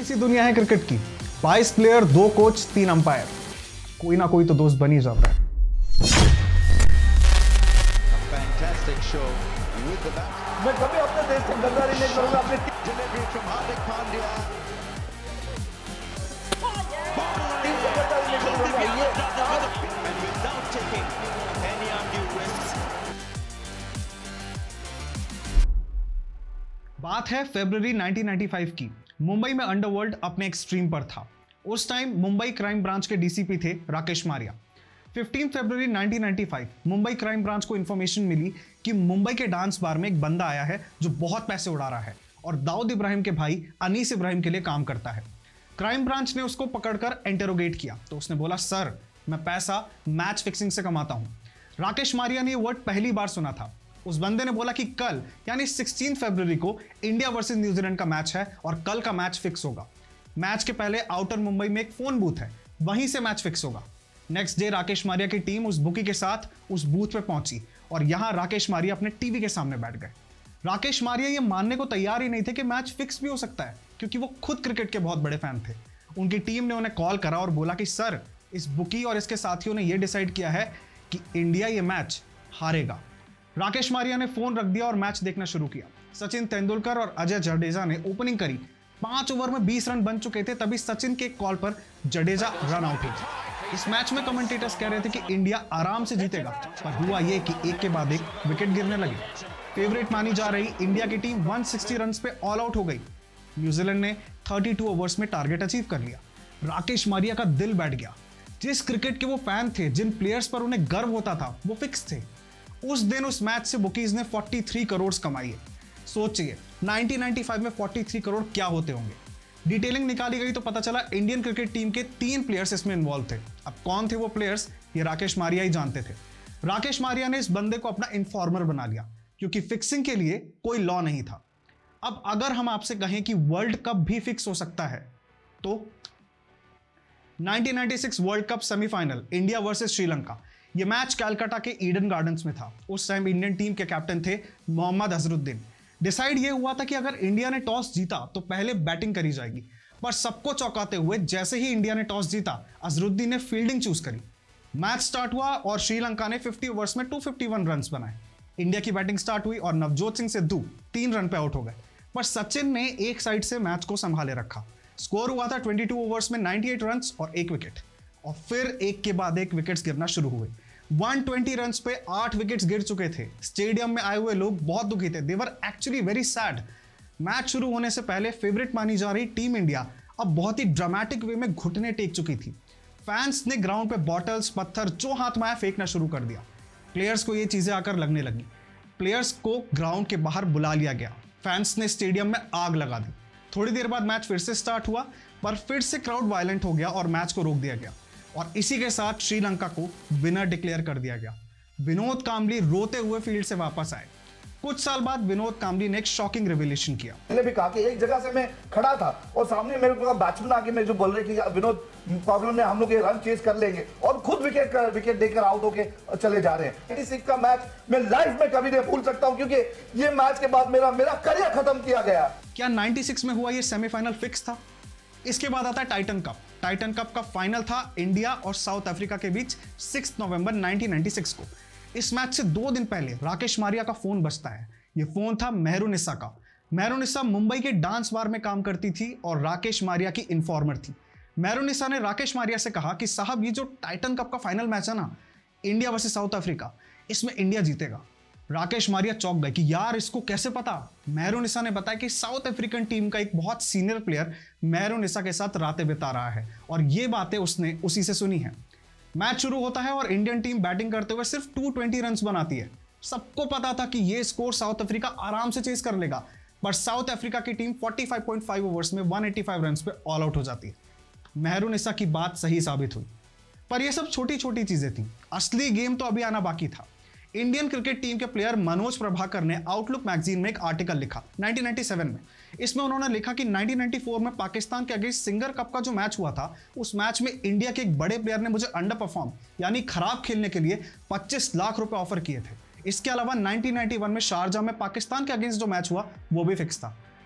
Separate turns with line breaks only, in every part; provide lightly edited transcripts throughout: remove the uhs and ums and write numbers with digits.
सी दुनिया है क्रिकेट की। 22 प्लेयर, 2 कोच, 3 अंपायर, कोई ना कोई तो दोस्त बन ही जाता है।
मैं कभी अपने देश से गद्दारी नहीं करूंगा।
बात है फरवरी 1995 की। मुंबई में अंडरवर्ल्ड अपने एक्सट्रीम पर था। उस टाइम मुंबई क्राइम ब्रांच के डीसीपी थे राकेश मारिया। 15 फरवरी 1995 मुंबई क्राइम ब्रांच को इंफॉर्मेशन मिली कि मुंबई के डांस बार में एक बंदा आया है जो बहुत पैसे उड़ा रहा है और दाऊद इब्राहिम के भाई अनीस इब्राहिम के लिए काम करता है। क्राइम ब्रांच ने उसको पकड़कर इंटेरोगेट किया तो उसने बोला, सर मैं पैसा मैच फिक्सिंग से कमाता हूं। राकेश मारिया ने यह वर्ड पहली बार सुना था। उस बंदे ने बोला कि कल यानी 16 फरवरी को इंडिया वर्सेस न्यूजीलैंड का मैच है और कल का मैच फिक्स होगा। मैच के पहले आउटर मुंबई में एक फोन बूथ है, वहीं से मैच फिक्स होगा। नेक्स्ट डे राकेश मारिया की टीम उस बुकी के साथ उस बूथ पे पहुंची और यहां राकेश मारिया अपने टीवी के सामने बैठ गए। राकेश मारिया ये मानने को तैयार ही नहीं थे कि मैच फिक्स भी हो सकता है, क्योंकि वो खुद क्रिकेट के बहुत बड़े फैन थे। उनकी टीम ने उन्हें कॉल करा और बोला कि सर, इस बुकी और इसके साथियों ने यह डिसाइड किया है कि इंडिया ये मैच हारेगा। राकेश मारिया ने फोन रख दिया और मैच देखना शुरू किया। सचिन तेंदुलकर और अजय जडेजा ने ओपनिंग करी। 5 ओवर में 20 रन बन चुके थे, तभी सचिन के कॉल पर जडेजा रन आउट हुए। इस मैच में कमेंटेटर्स कह रहे थे कि इंडिया आराम से जीतेगा, पर हुआ यह कि एक के बाद एक विकेट गिरने लगे। फेवरेट मानी जा रही इंडिया की टीम 160 रन पे ऑल आउट हो गई। न्यूजीलैंड ने 32 ओवर्स में टारगेट अचीव कर लिया। राकेश मारिया का दिल बैठ गया। जिस क्रिकेट के वो फैन थे, जिन प्लेयर्स पर उन्हें गर्व होता था, वो फिक्स थे। उस दिन उस मैच से बुकीज ने 43 करोड़ कमाई है। सोचिए 1995 में 43 करोड़ क्या होते होंगे। डिटेलिंग निकाली गई तो पता चला इंडियन क्रिकेट टीम के 3 प्लेयर्स इसमें इन्वॉल्व थे। अब कौन थे वो प्लेयर्स, ये राकेश मारिया ही जानते थे। राकेश मारिया ने इस बंदे को अपना इन्फॉर्मर बना लिया, क्योंकि फिक्सिंग के लिए कोई लॉ नहीं था। अब अगर हम आपसे कहें कि वर्ल्ड कप भी फिक्स हो सकता है तो 1996 world cup semifinal India versus Sri Lanka. यह मैच कलकत्ता के ईडन गार्डन्स में था। उस टाइम इंडियन टीम के कैप्टन थे मोहम्मद अजहरुद्दीन। डिसाइड यह हुआ था कि अगर इंडिया ने टॉस जीता तो पहले बैटिंग करी जाएगी, पर सबको चौंकाते हुए जैसे ही इंडिया ने टॉस जीता, अजहरुद्दीन ने फील्डिंग चूज करी। मैच स्टार्ट हुआ और श्रीलंका ने 50 ओवर्स में 251 रन बनाए। इंडिया की बैटिंग स्टार्ट हुई और नवजोत सिंह सिद्धू 3 रन पे आउट हो गए, पर सचिन ने एक साइड से मैच को संभाले रखा। स्कोर हुआ था 22 ओवर्स में 98 रन और 1 विकेट, और फिर एक के बाद एक विकेट्स गिरना शुरू हुए। 120 रन पे 8 विकेट्स गिर चुके थे। स्टेडियम में आए हुए लोग बहुत दुखी थे। They were actually very sad. Match शुरू होने से पहले फेवरेट मानी जा रही टीम इंडिया अब बहुत ही ड्रामेटिक वे में घुटने टेक चुकी थी। फैंस ने ग्राउंड पे बॉटल्स, पत्थर जो हाथ में आया फेंकना शुरू कर दिया। प्लेयर्स को ये चीजें आकर लगने लगी। प्लेयर्स को ग्राउंड के बाहर बुला लिया गया। फैंस ने स्टेडियम में आग लगा दी। थोड़ी देर बाद मैच फिर से स्टार्ट हुआ, पर फिर से क्राउड वायलेंट हो गया और मैच को रोक दिया गया, और इसी के साथ श्रीलंका को विनर डिक्लेयर कर दिया गया। विनोद कांबली रोते हुए फील्ड से वापस आए। कुछ साल बाद विनोद कांबली ने एक शॉकिंग रिवीलेशन किया।
मैंने भी कहा कि एक जगह से मैं खड़ा था और सामने मेरे को बैट्समैन आके मैं जो बोल रहे कि विनोद प्रॉब्लम है, हम लोग ये रन चेज कर लेंगे, और खुद विकेट देकर आउट होके चले जा रहे हैं। 96 का मैच मैं लाइफ में कभी नहीं भूल सकता हूं, क्योंकि ये मैच के बाद मेरा करियर खत्म किया गया।
क्या 96 में हुआ ये सेमीफाइनल फिक्स था? इसके बाद आता टाइटन कप। टाइटन कप का फाइनल था इंडिया और साउथ अफ्रीका के बीच 6 नवंबर 1996 को। इस मैच से 2 दिन पहले राकेश मारिया का फोन बजता है। यह फोन था मेहरुनिसा का। मेहरुनिसा मुंबई के डांस बार में काम करती थी और राकेश मारिया की इन्फॉर्मर थी। मेहरुनिसा ने राकेश मारिया से कहा कि साहब, ये जो टाइटन कप का फाइनल मैच है ना, इंडिया वर्सेस साउथ अफ्रीका, इसमें इंडिया जीतेगा। राकेश मारिया चौंक गए कि यार इसको कैसे पता। मेहरुनिसा ने बताया कि साउथ अफ्रीकन टीम का एक बहुत सीनियर प्लेयर मेहरुनिसा के साथ रातें बिता रहा है, और ये बातें उसने उसी से सुनी है। मैच शुरू होता है और इंडियन टीम बैटिंग करते हुए सिर्फ 220 रन बनाती है। सबको पता था कि ये स्कोर साउथ अफ्रीका आराम से चेस कर लेगा, पर साउथ अफ्रीका की टीम 45.5 ओवर्स में 185 रन पे ऑल आउट हो जाती है। मेहरुनिसा की बात सही साबित हुई, पर यह सब छोटी छोटी चीजें थी। असली गेम तो अभी आना बाकी था। इंडियन क्रिकेट टीम के प्लेयर मनोज प्रभाकर ने आउटलुक मैगजीन में एक आर्टिकल लिखा 1997 में। इसमें उन्होंने लिखा कि 1994 में पाकिस्तान के अगेंस्ट सिंगर कप का जो मैच हुआ था, उस मैच में इंडिया के एक बड़े प्लेयर ने मुझे अंडर परफॉर्म यानी खराब खेलने के लिए 25 लाख रुपए ऑफर किए थे। इसके अलावा 1991 में शारजाह में पाकिस्तान के अगेंस्ट जो मैच हुआ वो भी फिक्स था।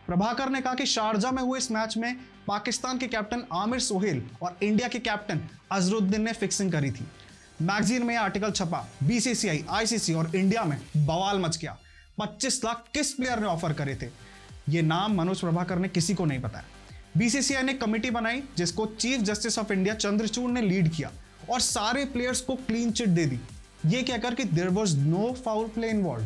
प्रभाकर ने कहा कि शारजा में हुए इस मैच में पाकिस्तान के कैप्टन आमिर सोहेल और इंडिया के कैप्टन अजरुद्दीन ने फिक्सिंग करी थी। मैगजीन में आर्टिकल छपा, बीसीसीआई, आईसीसी और इंडिया में बवाल मच गया। 25 लाख किस प्लेयर ने ऑफर करे थे, ये नाम मनोज प्रभाकर ने किसी को नहीं बताया। बीसीसीआई ने कमेटी बनाई जिसको chief justice of India Chandrachud ने लीड किया और सारे प्लेयर्स को क्लीन चिट दे दी, ये कहकर कि there was no foul play involved,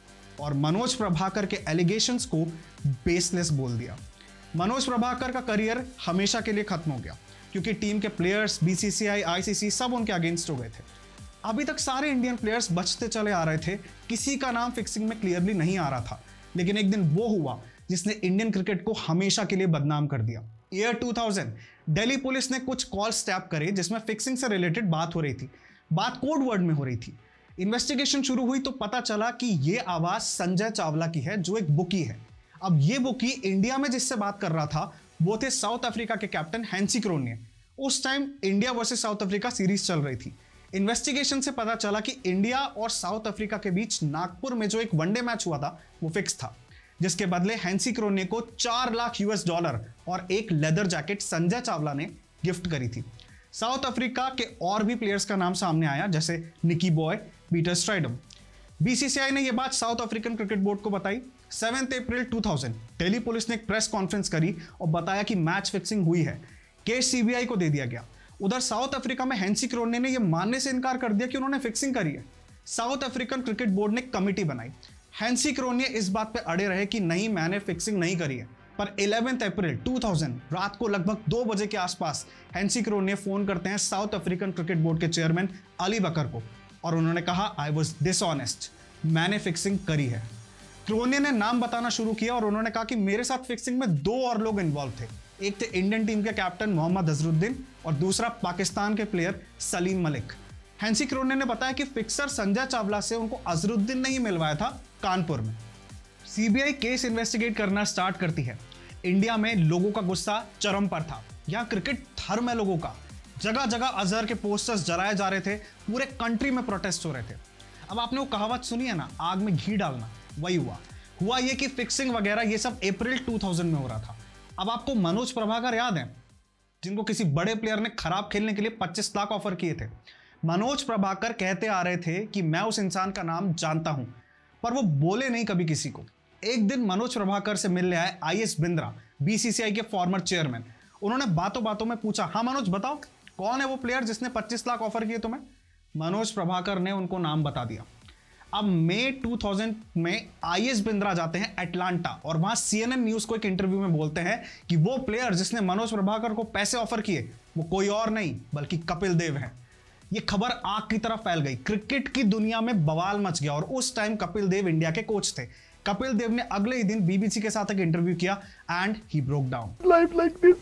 और मनोज प्रभाकर के एलिगेशंस को बेसलेस बोल दिया। मनोज प्रभाकर का करियर हमेशा के लिए खत्म हो गया क्योंकि टीम के प्लेयर्स, बीसीसीआई, आईसीसी सब उनके अगेंस्ट हो गए थे। अभी तक सारे इंडियन प्लेयर्स बचते चले आ रहे थे, किसी का नाम फिक्सिंग में क्लियरली नहीं आ रहा था, लेकिन एक दिन वो हुआ जिसने इंडियन क्रिकेट को हमेशा के लिए बदनाम कर दिया। ईयर 2000 दिल्ली पुलिस ने कुछ कॉल स्टैप करे जिसमें फिक्सिंग से रिलेटेड बात हो रही थी। बात कोड वर्ड में हो रही थी। इन्वेस्टिगेशन शुरू हुई तो पता चला कि ये आवाज संजय चावला की है जो एक बुकी है। अब ये बुकी इंडिया में जिससे बात कर रहा था वो थे साउथ अफ्रीका के कैप्टन हैंसी क्रोन्ये। उस time India versus South Africa series चल रही थी। इन्वेस्टिगेशन से पता चला कि इंडिया और साउथ अफ्रीका के बीच नागपुर में जो एक वनडे मैच हुआ था वो फिक्स था, जिसके बदले हैंसी क्रोन्ये को $4 लाख और एक लेदर जैकेट संजय चावला ने गिफ्ट करी थी। साउथ अफ्रीका के और भी प्लेयर्स का नाम सामने आया जैसे Nicky Boje, Peter Strydom. BCCI ने यह बात साउथ अफ्रीकन क्रिकेट बोर्ड को बताई। 7 अप्रैल 2000 दिल्ली पुलिस ने एक प्रेस कॉन्फ्रेंस करी और बताया कि मैच फिक्सिंग हुई है। केस सीबीआई को दे दिया गया। उधर साउथ अफ्रीका में हैंसी क्रोन्ये ने यह मानने से इनकार कर दिया कि उन्होंने फिक्सिंग करी है। साउथ अफ्रीकन क्रिकेट बोर्ड ने कमेटी बनाई। हैंसी क्रोन्ये इस बात पे अड़े रहे कि नहीं, मैंने फिक्सिंग नहीं करी है। पर 11 अप्रैल 2000 रात को लगभग 2 बजे के आसपास हैंसी क्रोन्ये फोन करते हैं साउथ अफ्रीकन क्रिकेट बोर्ड के चेयरमैन अली बकर को और उन्होंने कहा आई वॉज डिसऑनेस्ट, मैंने फिक्सिंग करी है। क्रोन्ये ने नाम बताना शुरू किया और उन्होंने कहा कि मेरे साथ फिक्सिंग में 2 और लोग इन्वॉल्व थे। एक थे इंडियन टीम के कैप्टन मोहम्मद अजरुद्दीन और दूसरा पाकिस्तान के player Saleem Malik. Hansie Cronje ने बताया कि फिक्सर संजय चावला से उनको अजरुद्दीन ने ही मिलवाया था कानपुर में। सीबीआई केस इन्वेस्टिगेट करना स्टार्ट करती है। इंडिया में लोगों का गुस्सा चरम पर था। यहाँ क्रिकेट धर्म है लोगों का। जगह जगह अजहर के पोस्टर्स जलाए जा रहे थे, पूरे कंट्री में प्रोटेस्ट हो रहे थे। अब आपने वो कहावत सुनी है ना, आग में घी डालना, वही हुआ ये कि फिक्सिंग वगैरह ये सब अप्रैल 2000 में हो रहा था। अब आपको मनोज प्रभाकर याद है जिनको किसी बड़े प्लेयर ने खराब खेलने के लिए 25 लाख ऑफर किए थे। मनोज प्रभाकर कहते आ रहे थे कि मैं उस इंसान का नाम जानता हूं, पर वो बोले नहीं कभी किसी को। एक दिन मनोज प्रभाकर से मिलने आए आईएस बिंद्रा, बीसीसीआई के फॉर्मर चेयरमैन। उन्होंने बातों बातों में पूछा, हाँ मनोज बताओ कौन है वो प्लेयर जिसने 25 लाख ऑफर किए तुम्हें। मनोज प्रभाकर ने उनको नाम बता दिया। अब मई 2000 में आईएस बिंद्रा जाते हैं अटलांटा और वहां सीएनएन न्यूज को एक इंटरव्यू में बोलते हैं कि वो प्लेयर जिसने मनोज प्रभाकर को पैसे ऑफर किए वो कोई और नहीं बल्कि कपिल देव है। ये खबर आग की तरह फैल गई। क्रिकेट की दुनिया में बवाल मच गया और उस टाइम कपिल देव इंडिया के कोच थे। कपिल देव ने अगले ही दिन बीबीसी के साथ एक इंटरव्यू किया and he broke down.
Life like this.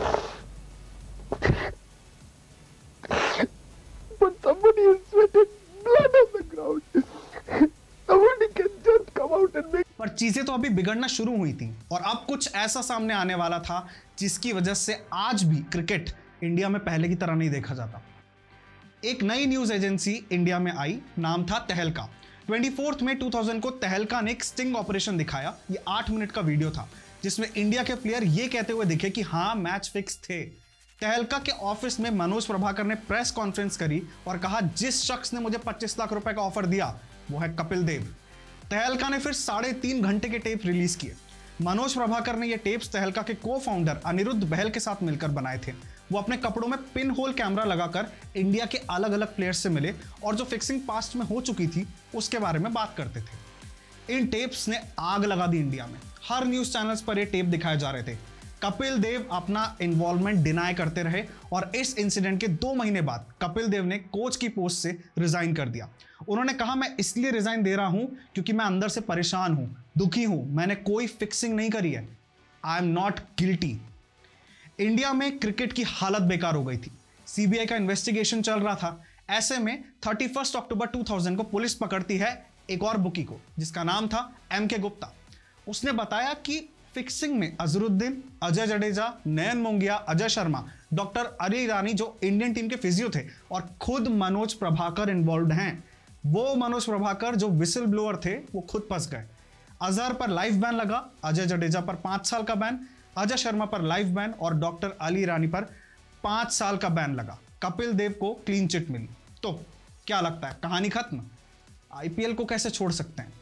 But somebody is sweating blood on the ground. Somebody can just come out and make.
पर चीजें तो अभी बिगड़ना शुरू हुई थी और अब कुछ ऐसा सामने आने वाला था जिसकी वजह से आज भी क्रिकेट इंडिया में पहले की तरह नहीं देखा जाता। एक नई न्यूज एजेंसी इंडिया में आई, नाम था तहलका। 24 मई 2000 को तहलका ने एक स्टिंग ऑपरेशन दिखाया। ये 8 मिनट का वीडियो था जिसमें इंडिया के प्लेयर ये कहते हुए दिखे कि हाँ मैच फिक्स थे। तहलका के ऑफिस में मनोज प्रभाकर ने प्रेस कॉन्फ्रेंस करी और कहा जिस शख्स ने मुझे 25 लाख रुपए का ऑफर दिया वो है कपिल देव। तहलका ने फिर 3.5 घंटे के टेप रिलीज किए। मनोज प्रभाकर ने ये टेप्स तहलका के को फाउंडर अनिरुद्ध बहल के साथ मिलकर बनाए थे। वो अपने कपड़ों में पिन होल कैमरा लगाकर इंडिया के अलग अलग प्लेयर्स से मिले और जो फिक्सिंग पास्ट में हो चुकी थी उसके बारे में बात करते थे। इन टेप्स ने आग लगा दी इंडिया में। हर न्यूज चैनल्स पर ये टेप दिखाए जा रहे थे। कपिल देव अपना इन्वॉल्वमेंट डिनाई करते रहे और इस इंसिडेंट के 2 महीने बाद कपिल देव ने कोच की पोस्ट से रिजाइन कर दिया। उन्होंने कहा मैं इसलिए रिजाइन दे रहा हूं क्योंकि मैं अंदर से परेशान हूं, दुखी हूं, मैंने कोई फिक्सिंग नहीं करी है, I am not guilty. India में क्रिकेट की हालत बेकार हो गई थी। सीबीआई का इन्वेस्टिगेशन चल रहा था। ऐसे में 31 अक्टूबर 2000 को पुलिस पकड़ती है एक और बुकी को जिसका नाम था एमके गुप्ता। उसने बताया कि फिक्सिंग में अजरुद्दीन, अजय जडेजा, नयन मोंगिया, अजय शर्मा, डॉक्टर अली ईरानी जो इंडियन टीम के फिजियो थे और खुद मनोज प्रभाकर इन्वॉल्व हैं। वो मनोज प्रभाकर जो विसल ब्लोअर थे वो खुद फंस गए। अजहर पर लाइफ बैन लगा, अजय जडेजा पर 5 साल का बैन, अजय शर्मा पर लाइफ बैन और डॉक्टर अली रानी पर 5 साल का बैन लगा। कपिल देव को क्लीन चिट मिली। तो क्या लगता है, कहानी खत्म? आईपीएल को कैसे छोड़ सकते हैं?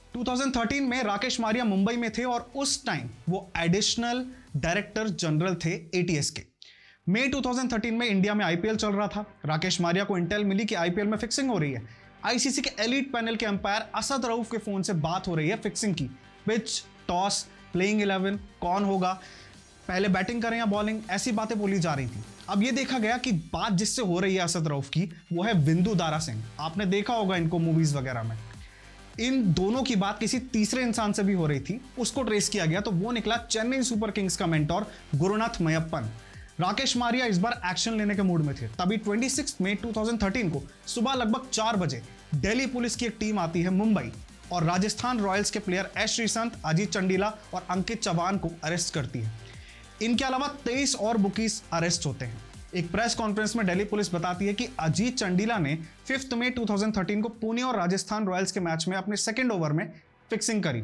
2013 में राकेश मारिया मुंबई में थे और उस टाइम वो एडिशनल डायरेक्टर जनरल थे एटीएस के। मई 2013 में इंडिया में आईपीएल चल रहा था। राकेश मारिया को इंटेल मिली कि आईपीएल में फिक्सिंग हो रही है। आईसीसी के एलीट पैनल के अंपायर असद रऊफ के फोन से बात हो रही है फिक्सिंग की। पिच, टॉस, प्लेइंग 11, कौन होगा, पहले बैटिंग करें या बॉलिंग, ऐसी बातें बोली जा रही थी। अब ये देखा गया कि बात जिससे हो रही है असद रऊफ की, वो है विंदु दारा सिंह। आपने देखा होगा इनको मूवीज वगैरह में। इन दोनों की बात किसी तीसरे इंसान से भी हो रही थी, उसको ट्रेस किया गया तो वो निकला चेन्नई सुपर किंग्स का मेंटोर गुरुनाथ मयप्पन। राकेश मारिया इस बार एक्शन लेने के मूड में थे। तभी 26 मई 2013 को सुबह लगभग 4 बजे दिल्ली पुलिस की एक टीम आती है मुंबई और राजस्थान रॉयल्स के प्लेयर एस श्रीसंत, अजीत चंडीला और अंकित चौहान को अरेस्ट करती है। इनके अलावा 23 और बुकीज अरेस्ट होते हैं। एक प्रेस कॉन्फ्रेंस में दिल्ली पुलिस बताती है कि अजीत चंडीला ने 5 मई 2013 को पुणे और राजस्थान रॉयल्स के मैच में अपने सेकंड ओवर में फिक्सिंग करी।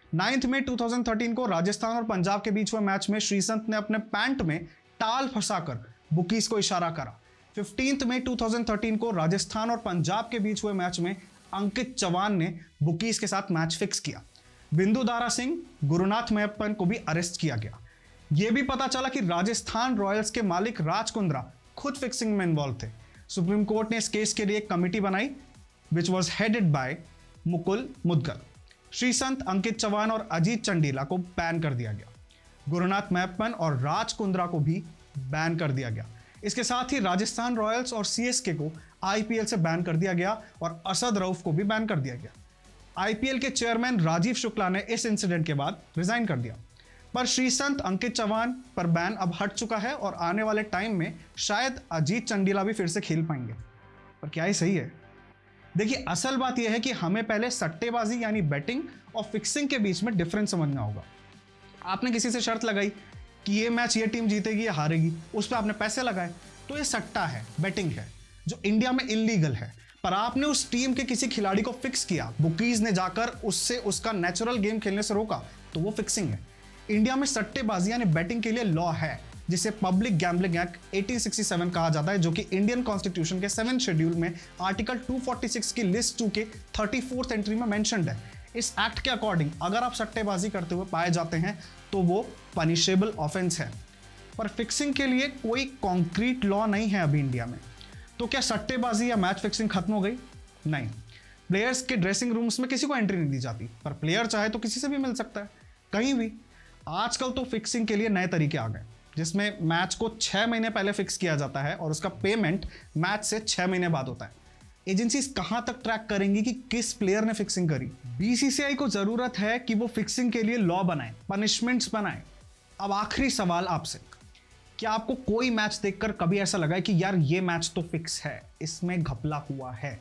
9 मई 2013 को राजस्थान और पंजाब के बीच हुए मैच में श्रीसंत ने अपने पैंट में टाल फंसाकर बुकीज को इशारा करा। 15 मई 2013 को राजस्थान और पंजाब के बीच हुए मैच में अंकित चौहान ने बुकीज के साथ मैच फिक्स किया। विंदु दारा सिंह, गुरुनाथ मयप्पन को भी अरेस्ट किया गया। यह भी पता चला कि राजस्थान रॉयल्स के मालिक राज कुंद्रा खुद फिक्सिंग में इन्वॉल्व थे। सुप्रीम कोर्ट ने इस केस के लिए एक कमेटी बनाई which was headed by Mukul Mudgal. Sreesanth, Ankit Chauhan और अजीत चंडीला को बैन कर दिया गया। गुरुनाथ मयप्पन और राज कुंद्रा को भी बैन कर दिया गया। इसके साथ ही राजस्थान रॉयल्स और सीएसके को आईपीएल से बैन कर दिया गया और असद रऊफ को भी बैन कर दिया गया। आईपीएल के चेयरमैन राजीव शुक्ला ने इस इंसिडेंट के बाद रिजाइन कर दिया। पर श्रीसंत, अंकित चौहान पर बैन अब हट चुका है और आने वाले टाइम में शायद अजीत चंडीला भी फिर से खेल पाएंगे। पर क्या ये सही है? देखिए, असल बात यह है कि हमें पहले सट्टेबाजी यानी बैटिंग और फिक्सिंग के बीच में डिफरेंस समझना होगा। आपने किसी से शर्त लगाई कि ये मैच ये टीम जीतेगी या हारेगी, उस पर आपने पैसे लगाए, तो ये सट्टा है, बैटिंग है, जो इंडिया में इलीगल है। पर आपने उस टीम के किसी खिलाड़ी को फिक्स किया, बुकीज ने जाकर उससे उसका नेचुरल गेम खेलने से रोका, तो वो फिक्सिंग है। इंडिया में सट्टेबाजी यानी बैटिंग के लिए लॉ है जिसे पब्लिक गैम्बलिंग एक्ट 1867 कहा जाता है, जो कि इंडियन कॉन्स्टिट्यूशन के 7th शेड्यूल में आर्टिकल 246 की लिस्ट 2 के 34th एंट्री में मेंशन्ड है। इस एक्ट के अकॉर्डिंग अगर आप सट्टेबाजी करते हुए पाए जाते हैं तो वो पनिशेबल ऑफेंस है। पर फिक्सिंग के लिए कोई कॉन्क्रीट लॉ नहीं है अभी इंडिया में। तो क्या सट्टेबाजी या मैच फिक्सिंग खत्म हो गई? नहीं। प्लेयर्स के ड्रेसिंग रूम्स में किसी को एंट्री नहीं दी जाती, पर प्लेयर चाहे तो किसी से भी मिल सकता है, कहीं भी। आजकल तो फिक्सिंग के लिए नए तरीके आ गए, जिसमें मैच को 6 महीने पहले फिक्स किया जाता है और उसका पेमेंट मैच से 6 महीने बाद होता है। एजेंसीज कहां तक ट्रैक करेंगी कि किस प्लेयर ने फिक्सिंग करी? बीसीसीआई को जरूरत है कि वो फिक्सिंग के लिए लॉ बनाए, पनिशमेंट्स बनाए। अब आखिरी सवाल आपसे, क्या आपको कोई मैच देखकर कभी ऐसा लगा है कि यार ये मैच तो फिक्स है, इसमें घपला हुआ है?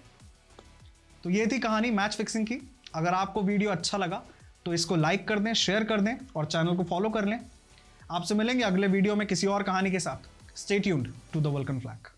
तो ये थी कहानी मैच फिक्सिंग की। अगर आपको वीडियो अच्छा लगा तो इसको लाइक कर दें, शेयर कर दें और चैनल को फॉलो कर लें। आपसे मिलेंगे अगले वीडियो में किसी और कहानी के साथ। Stay tuned to the Vulcan flag.